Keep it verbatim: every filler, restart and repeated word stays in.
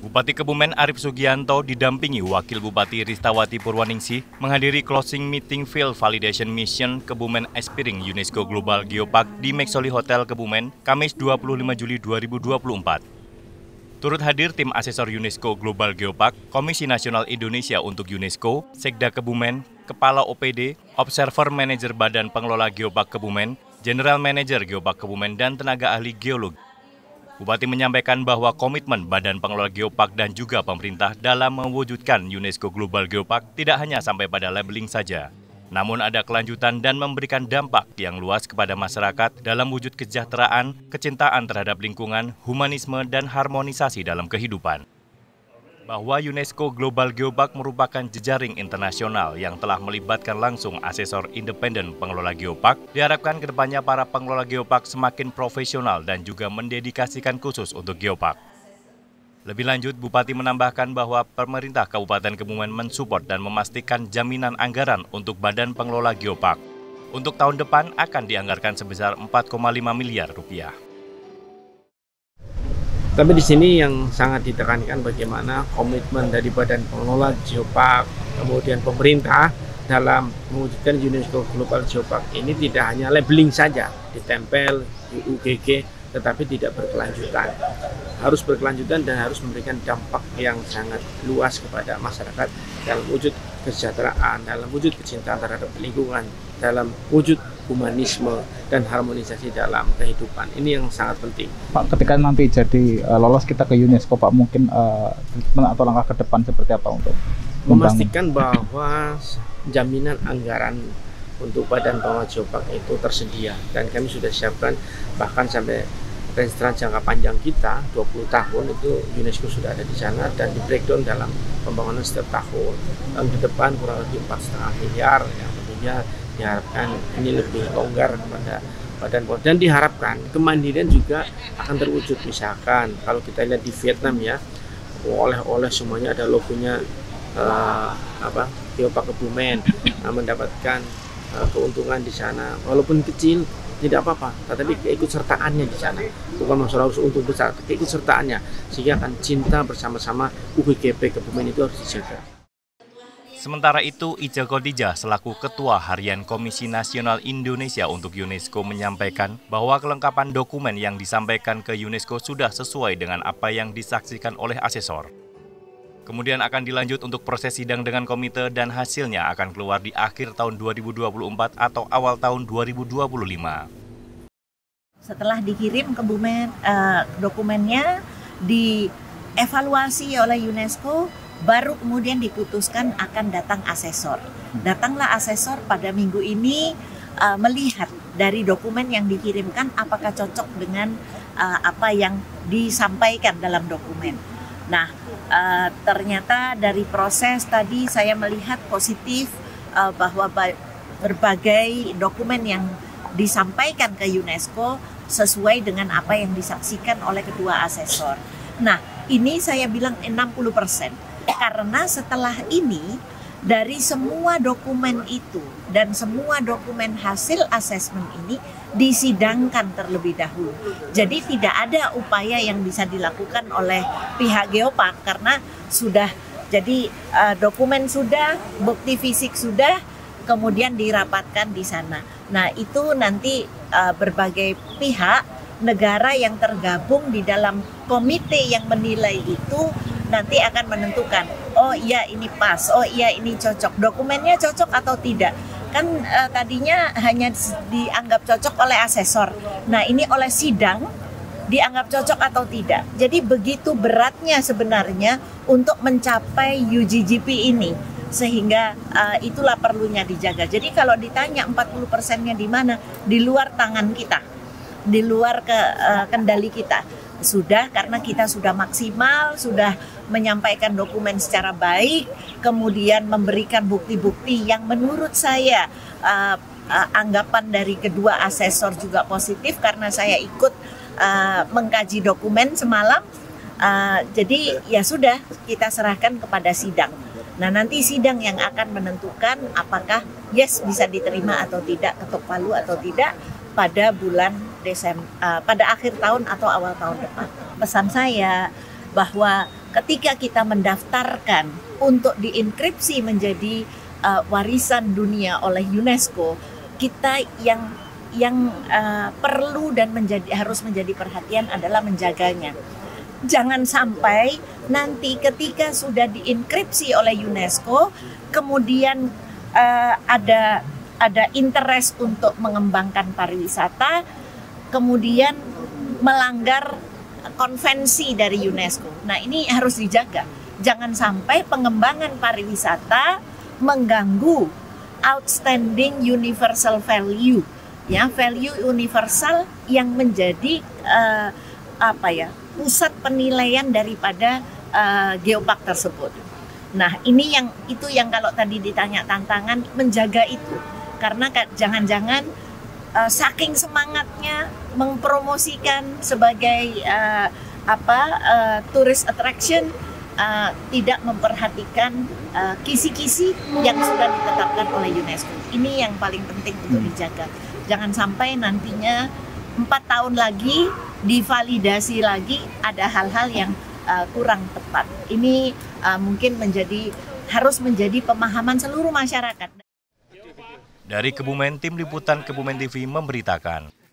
Bupati Kebumen Arief Sugianto didampingi Wakil Bupati Ristawati Purwaningsih menghadiri closing meeting Field Validation Mission Kebumen Aspiring UNESCO Global Geopark di Maxoli Hotel Kebumen, Kamis dua puluh lima Juli dua ribu dua puluh empat. Turut hadir tim asesor UNESCO Global Geopark, Komisi Nasional Indonesia untuk UNESCO, Sekda Kebumen, Kepala O P D, Observer Manager Badan Pengelola Geopark Kebumen, General Manager Geopark Kebumen, dan tenaga ahli geologi. Bupati menyampaikan bahwa komitmen Badan Pengelola Geopark dan juga pemerintah dalam mewujudkan UNESCO Global Geopark tidak hanya sampai pada labeling saja, namun ada kelanjutan dan memberikan dampak yang luas kepada masyarakat dalam wujud kesejahteraan, kecintaan terhadap lingkungan, humanisme, dan harmonisasi dalam kehidupan. Bahwa UNESCO Global Geopark merupakan jejaring internasional yang telah melibatkan langsung asesor independen pengelola geopark, diharapkan kedepannya para pengelola geopark semakin profesional dan juga mendedikasikan khusus untuk geopark. Lebih lanjut, Bupati menambahkan bahwa pemerintah Kabupaten Kebumen mensupport dan memastikan jaminan anggaran untuk Badan Pengelola Geopark. Untuk tahun depan akan dianggarkan sebesar empat koma lima miliar rupiah. Tapi di sini yang sangat ditekankan bagaimana komitmen dari Badan Pengelola Geopark, kemudian pemerintah dalam mewujudkan UNESCO Global Geopark ini tidak hanya labeling saja, ditempel U U G G, tetapi tidak berkelanjutan. Harus berkelanjutan dan harus memberikan dampak yang sangat luas kepada masyarakat dalam wujud kesejahteraan, dalam wujud kecintaan terhadap lingkungan, dalam wujud humanisme dan harmonisasi dalam kehidupan. Ini yang sangat penting. Pak, ketika nanti jadi uh, lolos kita ke UNESCO, Pak, mungkin uh, atau langkah ke depan seperti apa untuk memastikan bahwa jaminan anggaran untuk Badan Pengelola Geopark itu tersedia, dan kami sudah siapkan bahkan sampai rencana jangka panjang kita dua puluh tahun itu UNESCO sudah ada di sana dan di breakdown dalam pembangunan setiap tahun. Tahun ke depan kurang lebih empat koma lima miliar yang tentunya diharapkan ini lebih longgar kepada Badan Pengelola, dan diharapkan kemandirian juga akan terwujud. Misalkan kalau kita lihat di Vietnam ya, oleh-oleh semuanya ada logonya uh, apa Geopark Kebumen, uh, mendapatkan uh, keuntungan di sana walaupun kecil tidak apa-apa, tetapi keikutsertaannya di sana bukan masalah harus untung besar, keikutsertaannya sehingga akan cinta bersama-sama U G G P Kebumen itu harus dijaga. Sementara itu, Ica Khotijah selaku Ketua Harian Komisi Nasional Indonesia untuk UNESCO menyampaikan bahwa kelengkapan dokumen yang disampaikan ke UNESCO sudah sesuai dengan apa yang disaksikan oleh asesor. Kemudian akan dilanjut untuk proses sidang dengan komite dan hasilnya akan keluar di akhir tahun dua ribu dua puluh empat atau awal tahun dua ribu dua puluh lima. Setelah dikirim ke Kebumen, uh, dokumennya dievaluasi oleh UNESCO, baru kemudian diputuskan akan datang asesor. Datanglah asesor pada minggu ini uh, melihat dari dokumen yang dikirimkan apakah cocok dengan uh, apa yang disampaikan dalam dokumen. Nah, uh, ternyata dari proses tadi saya melihat positif uh, bahwa berbagai dokumen yang disampaikan ke UNESCO sesuai dengan apa yang disaksikan oleh kedua asesor. Nah, ini saya bilang enam puluh persen. Karena setelah ini, dari semua dokumen itu dan semua dokumen hasil asesmen ini disidangkan terlebih dahulu. Jadi tidak ada upaya yang bisa dilakukan oleh pihak Geopark karena sudah jadi uh, dokumen sudah, bukti fisik sudah, kemudian dirapatkan di sana. Nah, itu nanti uh, berbagai pihak negara yang tergabung di dalam komite yang menilai itu nanti akan menentukan, oh iya ini pas, oh iya ini cocok, dokumennya cocok atau tidak. Kan eh, tadinya hanya dianggap cocok oleh asesor, nah ini oleh sidang dianggap cocok atau tidak. Jadi begitu beratnya sebenarnya untuk mencapai U G G P ini, sehingga uh, itulah perlunya dijaga. Jadi kalau ditanya empat puluh persennya di mana, di luar tangan kita, di luar ke uh, kendali kita. Sudah, karena kita sudah maksimal, sudah menyampaikan dokumen secara baik, kemudian memberikan bukti-bukti yang menurut saya uh, uh, anggapan dari kedua asesor juga positif karena saya ikut uh, mengkaji dokumen semalam. Uh, jadi ya sudah, kita serahkan kepada sidang. Nah, nanti sidang yang akan menentukan apakah yes bisa diterima atau tidak, ketok palu atau tidak pada bulan Desember, uh, pada akhir tahun atau awal tahun depan. Pesan saya bahwa ketika kita mendaftarkan untuk dienkripsi menjadi uh, warisan dunia oleh UNESCO, kita yang yang uh, perlu dan menjadi harus menjadi perhatian adalah menjaganya. Jangan sampai nanti ketika sudah dienkripsi oleh UNESCO, kemudian uh, ada ada interest untuk mengembangkan pariwisata, kemudian melanggar konvensi dari UNESCO. Nah, ini harus dijaga. Jangan sampai pengembangan pariwisata mengganggu outstanding universal value, ya, value universal yang menjadi uh, apa ya, pusat penilaian daripada uh, geopark tersebut. Nah, ini yang itu yang kalau tadi ditanya tantangan menjaga itu, karena jangan-jangan uh, saking semangatnya mempromosikan sebagai uh, apa uh, tourist attraction, uh, tidak memperhatikan uh, kisi-kisi yang sudah ditetapkan oleh UNESCO. Ini yang paling penting untuk dijaga. Jangan sampai nantinya empat tahun lagi divalidasi lagi ada hal-hal yang uh, kurang tepat. Ini uh, mungkin menjadi harus menjadi pemahaman seluruh masyarakat. Dari Kebumen, tim liputan Kebumen T V memberitakan.